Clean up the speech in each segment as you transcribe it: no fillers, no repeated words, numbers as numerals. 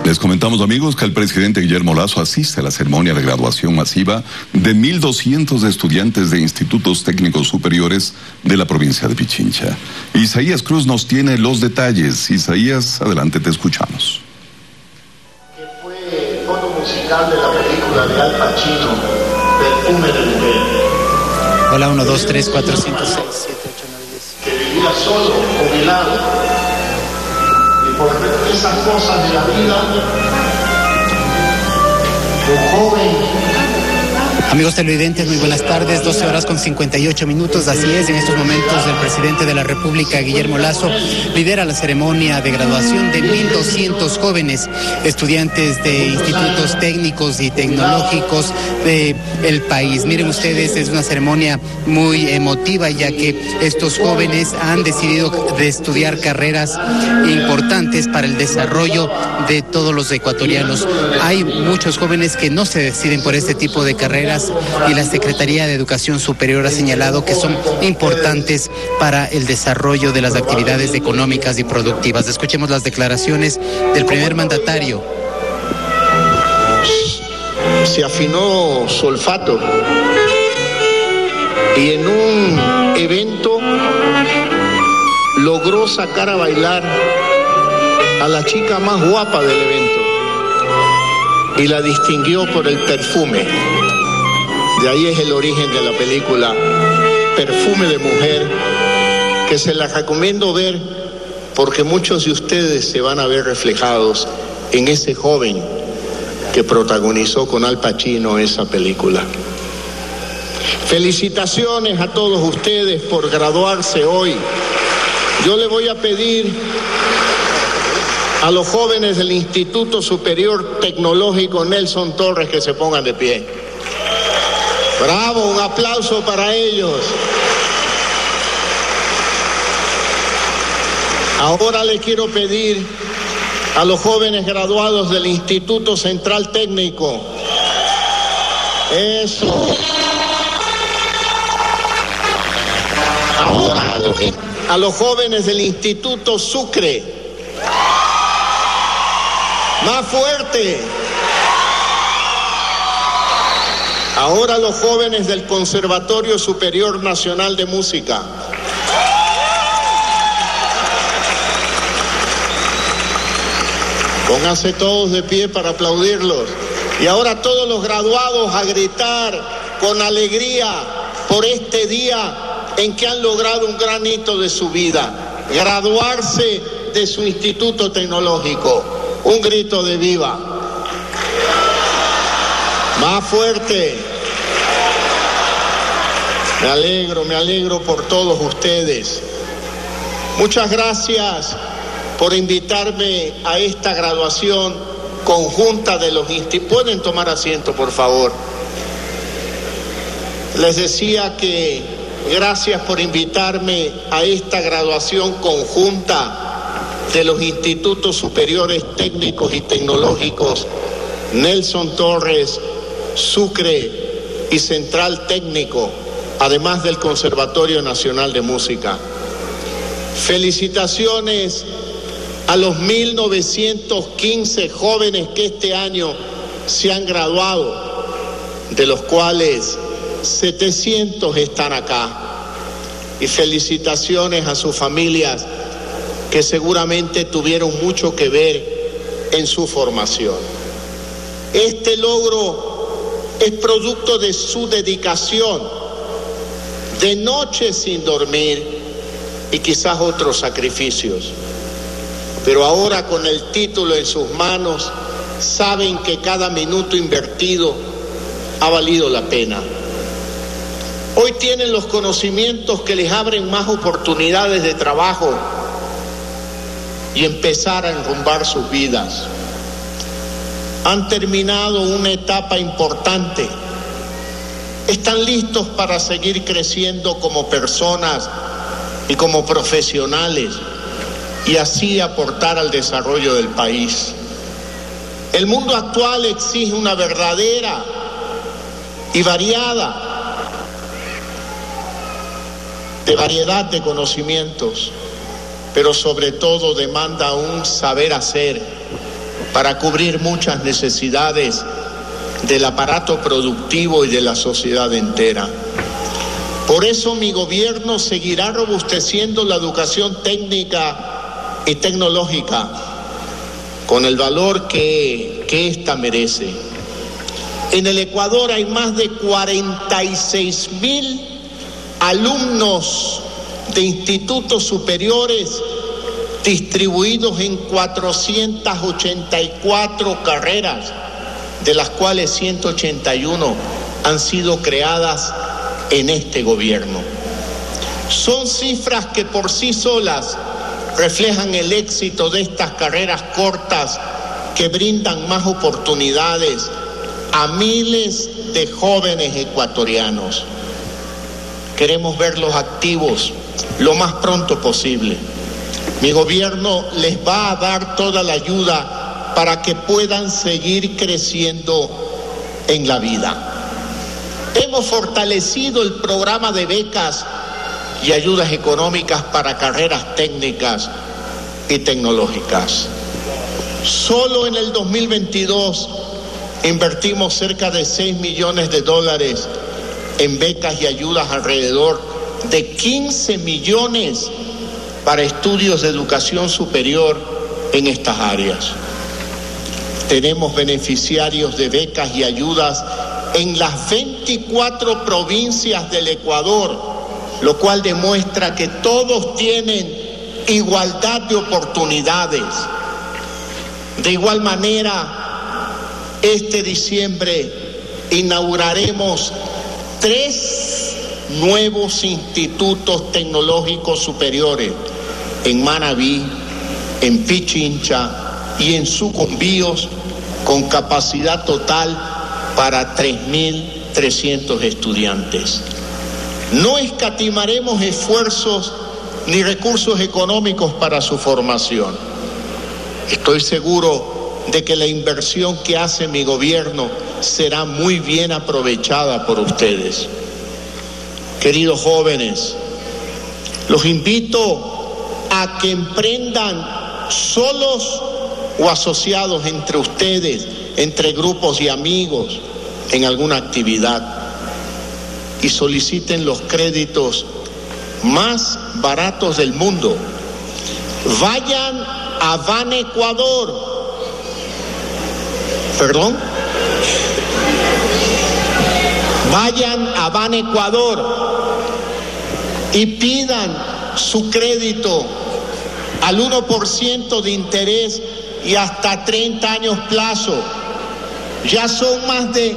Les comentamos, amigos, que el presidente Guillermo Lasso asiste a la ceremonia de graduación masiva de 1.200 estudiantes de institutos técnicos superiores de la provincia de Pichincha. Isaías Cruz nos tiene los detalles. Isaías, adelante, te escuchamos. Que fue el fondo musical de la película de Al Pacino, Perfume de Mujer. Hola, 1, 2, 3, 4, 5, 6, 7, 8, 9, 10. Que vivía solo, jubilado. Y por esas cosas de la vida, un joven. Amigos televidentes, muy buenas tardes, 12 horas con 58 minutos, así es, en estos momentos el presidente de la República, Guillermo Lasso, lidera la ceremonia de graduación de 1.200 jóvenes estudiantes de institutos técnicos y tecnológicos del país. Miren ustedes, es una ceremonia muy emotiva, ya que estos jóvenes han decidido de estudiar carreras importantes para el desarrollo de todos los ecuatorianos. Hay muchos jóvenes que no se deciden por este tipo de carreras, y la Secretaría de Educación Superior ha señalado que son importantes para el desarrollo de las actividades económicas y productivas. Escuchemos las declaraciones del primer mandatario. Se afinó su olfato y en un evento logró sacar a bailar a la chica más guapa del evento y la distinguió por el perfume. De ahí es el origen de la película Perfume de Mujer, que se la recomiendo ver porque muchos de ustedes se van a ver reflejados en ese joven que protagonizó con Al Pacino esa película. Felicitaciones a todos ustedes por graduarse hoy. Yo le voy a pedir a los jóvenes del Instituto Superior Tecnológico Nelson Torres que se pongan de pie. Bravo, un aplauso para ellos. Ahora le quiero pedir a los jóvenes graduados del Instituto Central Técnico. Eso. Ahora a los jóvenes del Instituto Sucre. Más fuerte. Ahora los jóvenes del Conservatorio Superior Nacional de Música. Pónganse todos de pie para aplaudirlos. Y ahora todos los graduados a gritar con alegría por este día en que han logrado un gran hito de su vida. Graduarse de su instituto tecnológico. Un grito de viva. Más fuerte. Me alegro por todos ustedes. Muchas gracias por invitarme a esta graduación conjunta de los institutos. ¿Pueden tomar asiento, por favor? Les decía que gracias por invitarme a esta graduación conjunta de los institutos superiores técnicos y tecnológicos Nelson Torres, Sucre y Central Técnico, además del Conservatorio Nacional de Música. Felicitaciones a los 1.915 jóvenes que este año se han graduado, de los cuales 700 están acá. Y felicitaciones a sus familias que seguramente tuvieron mucho que ver en su formación. Este logro es producto de su dedicación, de noches sin dormir y quizás otros sacrificios. Pero ahora con el título en sus manos, saben que cada minuto invertido ha valido la pena. Hoy tienen los conocimientos que les abren más oportunidades de trabajo y empezar a enrumbar sus vidas. Han terminado una etapa importante. Están listos para seguir creciendo como personas y como profesionales y así aportar al desarrollo del país. El mundo actual exige una verdadera y variedad de conocimientos, pero sobre todo demanda un saber hacer para cubrir muchas necesidades del aparato productivo y de la sociedad entera. Por eso mi gobierno seguirá robusteciendo la educación técnica y tecnológica con el valor que ésta merece. En el Ecuador hay más de 46.000 alumnos de institutos superiores distribuidos en 484 carreras, de las cuales 181 han sido creadas en este gobierno. Son cifras que por sí solas reflejan el éxito de estas carreras cortas que brindan más oportunidades a miles de jóvenes ecuatorianos. Queremos verlos activos lo más pronto posible. Mi gobierno les va a dar toda la ayuda para que puedan seguir creciendo en la vida. Hemos fortalecido el programa de becas y ayudas económicas para carreras técnicas y tecnológicas. Solo en el 2022 invertimos cerca de $6 millones en becas y ayudas, alrededor de 15 millones para estudios de educación superior en estas áreas. Tenemos beneficiarios de becas y ayudas en las 24 provincias del Ecuador, lo cual demuestra que todos tienen igualdad de oportunidades. De igual manera, este diciembre inauguraremos 3 nuevos institutos tecnológicos superiores en Manabí, en Pichincha y en Sucumbíos, con capacidad total para 3.300 estudiantes. No escatimaremos esfuerzos ni recursos económicos para su formación. Estoy seguro de que la inversión que hace mi gobierno será muy bien aprovechada por ustedes. Queridos jóvenes, los invito a que emprendan solos o asociados entre ustedes, entre grupos y amigos, en alguna actividad, y soliciten los créditos más baratos del mundo. Vayan a Banecuador. Vayan a Banecuador y pidan su crédito al 1% de interés y hasta 30 años plazo. Ya son más de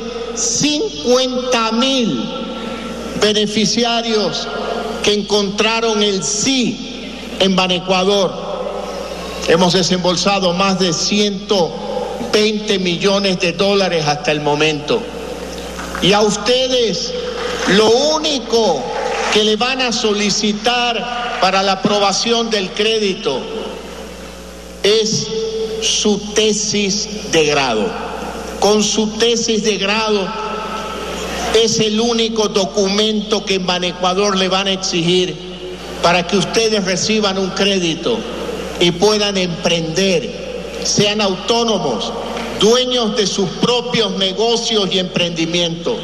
50.000 beneficiarios que encontraron el sí en Banecuador. Hemos desembolsado más de $120 millones hasta el momento. Y a ustedes lo único que le van a solicitar para la aprobación del crédito es su tesis de grado. Con su tesis de grado es el único documento que en Banecuador le van a exigir para que ustedes reciban un crédito y puedan emprender, sean autónomos, dueños de sus propios negocios y emprendimientos.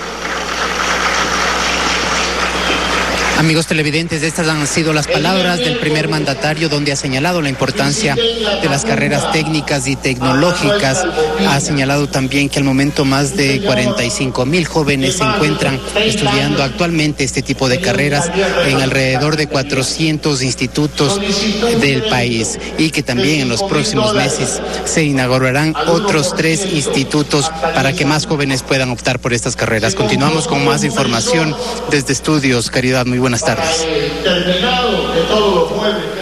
Amigos televidentes, estas han sido las palabras del primer mandatario, donde ha señalado la importancia de las carreras técnicas y tecnológicas. Ha señalado también que al momento más de 45.000 jóvenes se encuentran estudiando actualmente este tipo de carreras en alrededor de 400 institutos del país, y que también en los próximos meses se inaugurarán otros 3 institutos para que más jóvenes puedan optar por estas carreras. Continuamos con más información desde Estudios Caridad. Muy buenas tardes. Terminado de todos los muebles.